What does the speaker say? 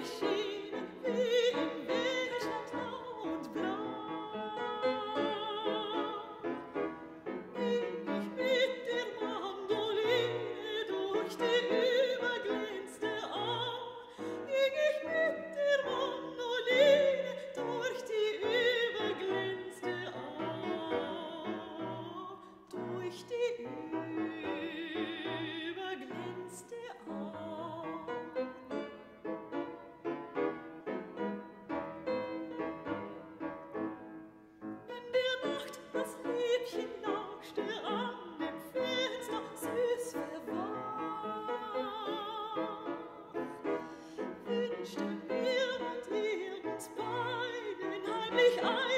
schienen wie im Wildschland blau und blau. Ich mit der Mandoline durch die überglänzte Au, ging ich mit der Mandoline durch die überglänzte Au, durch die überglänzte Au. In der Nacht das Liebchen lauschte an dem Fenster, süß verwacht, wünschte mir und ihr uns beiden heimlich ein